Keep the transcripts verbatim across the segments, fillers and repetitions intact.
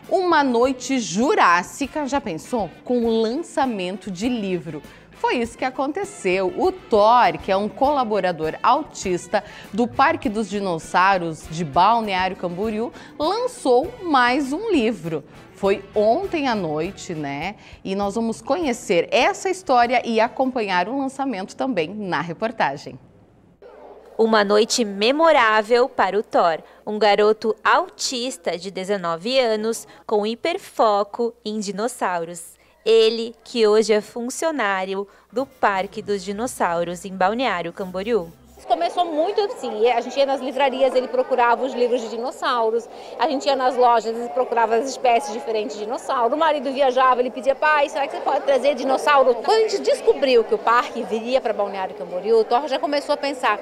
Uma noite jurássica, já pensou? Com o lançamento de livro. Foi isso que aconteceu. O Thor, que é um colaborador autista do Parque dos Dinossauros de Balneário Camboriú, lançou mais um livro. Foi ontem à noite, né? E nós vamos conhecer essa história e acompanhar o lançamento também na reportagem. Uma noite memorável para o Thor, um garoto autista de dezenove anos com hiperfoco em dinossauros. Ele, que hoje é funcionário do Parque dos Dinossauros em Balneário Camboriú. Começou muito assim, a gente ia nas livrarias, ele procurava os livros de dinossauros, a gente ia nas lojas, ele procurava as espécies diferentes de dinossauro, o marido viajava, ele pedia, pai, será que você pode trazer dinossauro? Quando a gente descobriu que o parque viria para Balneário Camboriú, o Thor já começou a pensar,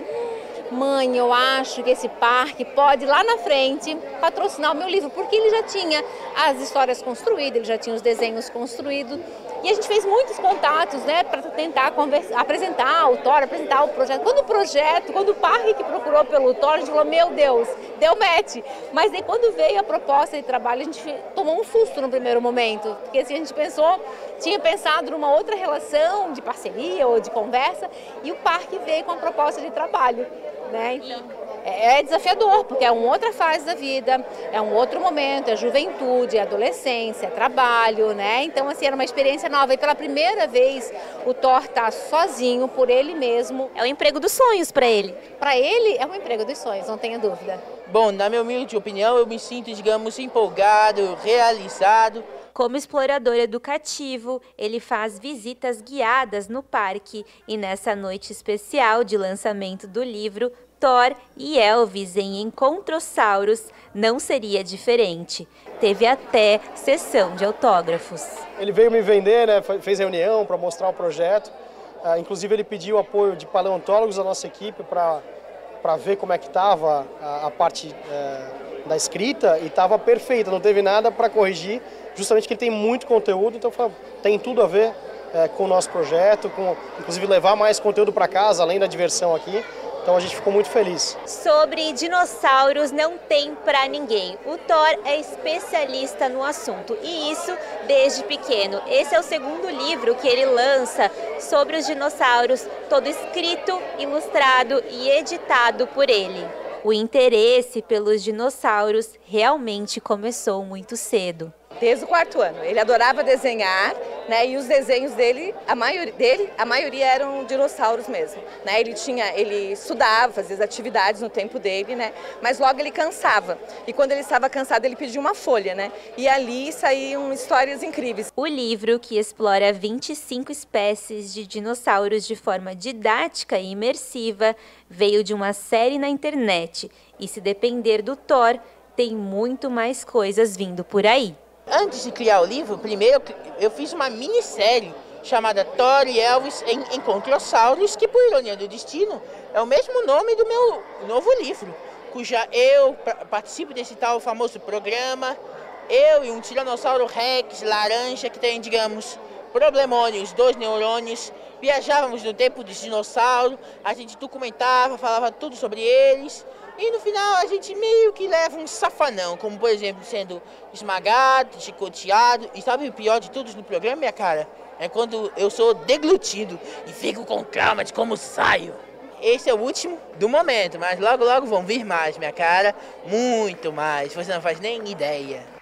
mãe, eu acho que esse parque pode lá na frente patrocinar o meu livro, porque ele já tinha as histórias construídas, ele já tinha os desenhos construídos. E a gente fez muitos contatos, né, para tentar conversar, apresentar o Thor, apresentar o projeto. Quando o projeto, quando o parque que procurou pelo Thor, a gente falou, meu Deus, deu match. Mas aí quando veio a proposta de trabalho, a gente tomou um susto no primeiro momento, porque assim, a gente pensou, tinha pensado numa outra relação de parceria ou de conversa, e o parque veio com a proposta de trabalho. Né? Então, é desafiador, porque é uma outra fase da vida, é um outro momento, é juventude, é adolescência, é trabalho, né? Então, assim, era uma experiência nova. E pela primeira vez, o Thor está sozinho, por ele mesmo. É o emprego dos sonhos para ele. Para ele, é o emprego dos sonhos, não tenha dúvida. Bom, na minha humilde opinião, eu me sinto, digamos, empolgado, realizado. Como explorador educativo, ele faz visitas guiadas no parque e nessa noite especial de lançamento do livro, Thor e Elvis em Encontrossauros não seria diferente. Teve até sessão de autógrafos. Ele veio me vender, né, fez reunião para mostrar o projeto. Uh, inclusive ele pediu apoio de paleontólogos da nossa equipe para para ver como é que estava a, a parte uh, da escrita e estava perfeita, não teve nada para corrigir. Justamente que ele tem muito conteúdo, então tem tudo a ver é, com o nosso projeto, com inclusive levar mais conteúdo para casa, além da diversão aqui. Então a gente ficou muito feliz. Sobre dinossauros não tem para ninguém. O Thor é especialista no assunto e isso desde pequeno. Esse é o segundo livro que ele lança sobre os dinossauros, todo escrito, ilustrado e editado por ele. O interesse pelos dinossauros realmente começou muito cedo. Desde o quarto ano. Ele adorava desenhar, né? E os desenhos dele, a maioria dele, a maioria eram dinossauros mesmo, né? Ele tinha, ele estudava, fazia as atividades no tempo dele, né? Mas logo ele cansava. E quando ele estava cansado, ele pedia uma folha, né? E ali saíam histórias incríveis. O livro, que explora vinte e cinco espécies de dinossauros de forma didática e imersiva, veio de uma série na internet. E se depender do Thor, tem muito mais coisas vindo por aí. Antes de criar o livro, primeiro eu fiz uma minissérie chamada Thor e Elvis em Encontrossauros, que por ironia do destino é o mesmo nome do meu novo livro, cuja eu participo desse tal famoso programa, eu e um tiranossauro rex laranja que tem, digamos, problemônios, dois neurônios, viajávamos no tempo dos dinossauros, a gente documentava, falava tudo sobre eles. E no final a gente meio que leva um safanão, como por exemplo sendo esmagado, chicoteado. E sabe o pior de tudo no programa, minha cara? É quando eu sou deglutido e fico com trauma de como saio. Esse é o último do momento, mas logo logo vão vir mais, minha cara. Muito mais, você não faz nem ideia.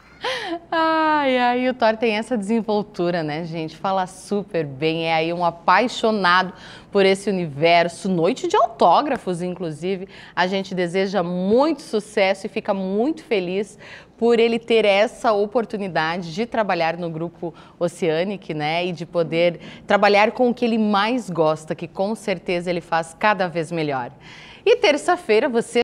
Ai, ai, o Thor tem essa desenvoltura, né, gente? Fala super bem, é aí um apaixonado por esse universo. Noite de autógrafos, inclusive. A gente deseja muito sucesso e fica muito feliz por ele ter essa oportunidade de trabalhar no Grupo Oceanic, né? E de poder trabalhar com o que ele mais gosta, que com certeza ele faz cada vez melhor. E terça-feira você